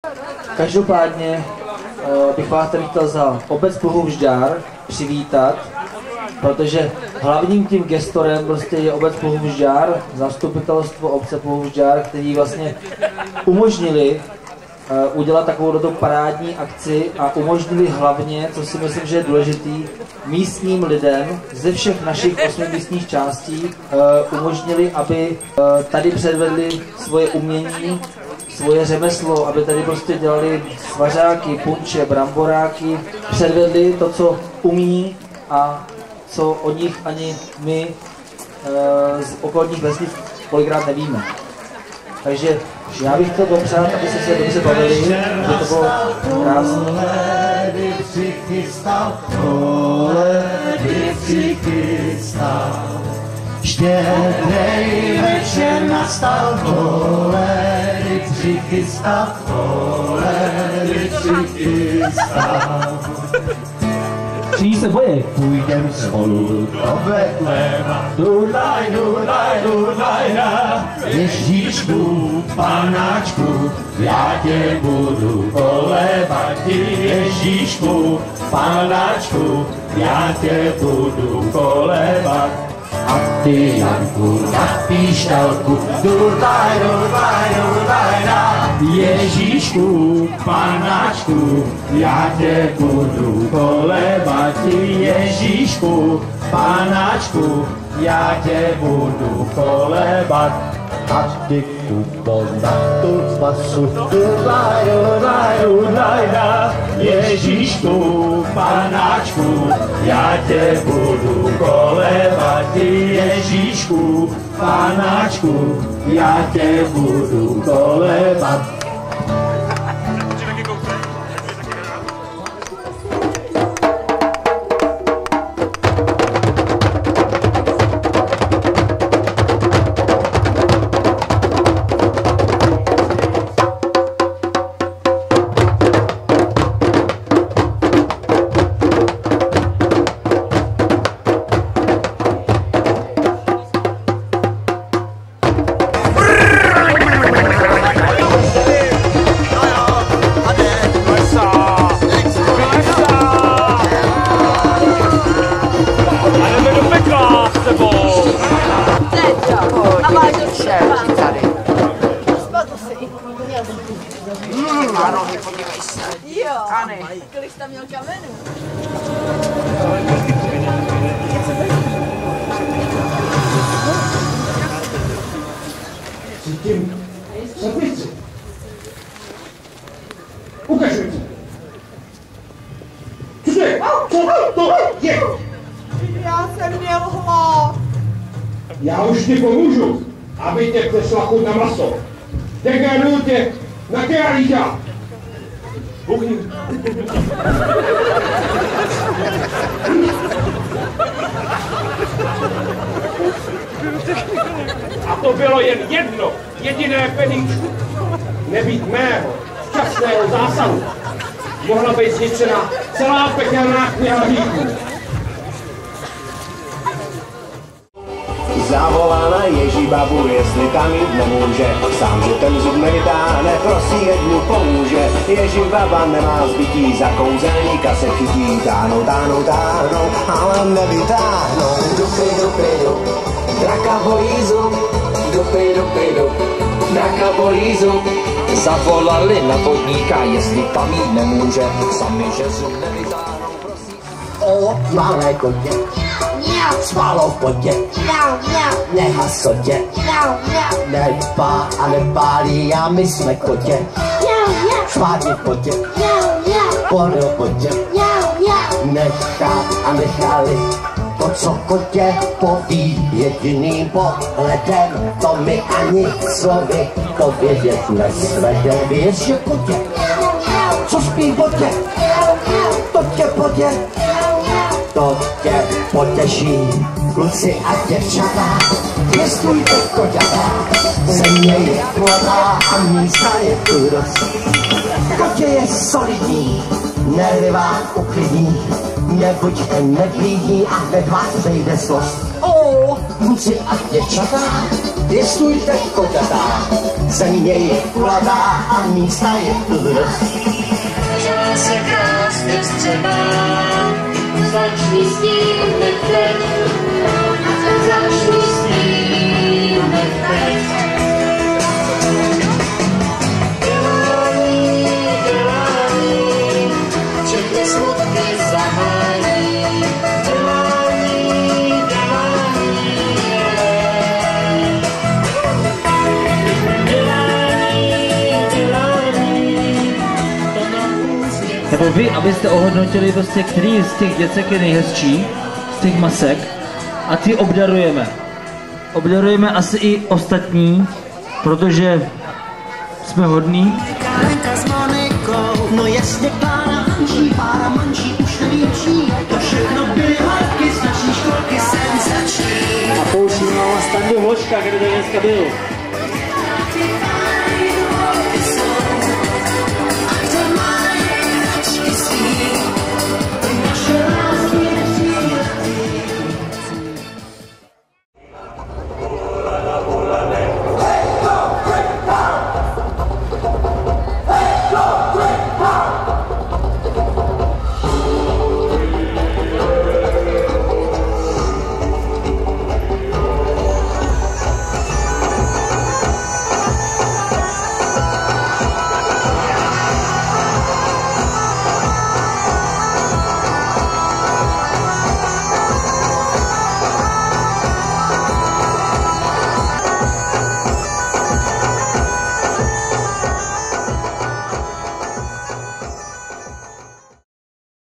Každopádně bych vás tady chtěl za obec Pluhův-Žďár přivítat, protože hlavním tím gestorem prostě je obec Pluhův-Žďár, zastupitelstvo obce Pluhův-Žďár, který vlastně umožnili udělat takovou parádní akci a umožnili hlavně, co si myslím, že je důležitý, místním lidem ze všech našich 8 místních částí umožnili, aby tady předvedli svoje umění, svoje řemeslo, aby tady prostě dělali svařáky, punče, bramboráky, předvedli to, co umí a co o nich ani my z okolních vesnic kolikrát nevíme. Takže já bych chtěl dopřát, aby se dobře bavili, že to bylo krásné. Štědrý večer nastal, koléry přichystal, koléry přichystal. Činí se boje. Půjdem spolu do Betléma, dulaj, dulaj, dulaj, Ježíšku, panáčku, já tě budu kolébat, Ježíšku, panáčku, já tě budu kolébat. A ty, Janku, na píšťalku, dulaj, dulaj, dulaj, Ježíšku, panáčku, já tě budu kolébat, Ježíšku, panáčku, já tě budu kolébat. A ty kupo na tu pasu, dulaj, dulaj, dulaj, Ježíšku, panáčku, já tě budu kolébat, Ježíšku, panáčku, já tě budu kolébat. Jo, kolik jsi tam měl kamenů? Cítím slepici. Ukažuj se. Co to je? Co to je? Já jsem měl hlad. Já už ti pomůžu, aby tě přešla chuť na maso. Degraduju tě na králíka. Buchni. A to bylo jen jedno, jediné peníčko. Nebýt mého včasného zásahu, mohla být zničena celá pekelná kniha hříchů. Zavolá na Ježíbabu, jestli tam jít nemůže. Sám, že ten zub nevytáhne, prosí, ať mu pomůže. Ježíbaba nemá zbytí, za kouzelníka se chytí. Táhnou, táhnou, táhnou, ale nevytáhnou. Dupy, dupy, dup, draka bolí zub. Dupy, dupy, dup, draka bolí zub. Zavolali na vodníka, jestli tam jít nemůže. Sami, že zub nevytáhnou, prosí. O, malé kotě, spalo v potě, nehasotě, nepá a nepálí, a my jsme kotě. Špátně v potě, podle potě, nechá a nechali. To, co kotě poví jediným pohledem, to my ani slovy to vědět nesvedem. Víš, že kotě, co spí v potě, to tě potě, to tě potěší. Kluci a děvčata, pěstujte koťata, země je plná a místa je tu dost. Kotě je solidní, nervá uklidní, nebuďte neblídní a hned vás přejde zlost. Kluci a děvčata, Pěstujte koťata, země je kulatá a místa je dost. Žádá se krásně střeba, začni s tím teď, začni s tím teď. Dělání, všechny smutky zahájí, Nebo vy, abyste ohodnotili prostě, který z těch děcek je nejhezčí, z těch masek, a ty obdarujeme. Obdarujeme asi i ostatní, protože jsme hodní. Kárenka s Monikou, no jasně pára manží, už nevím čí. To všechno byly hladky, značný školky senzační. A pouští máma Standu Hoška, kde to dneska byl.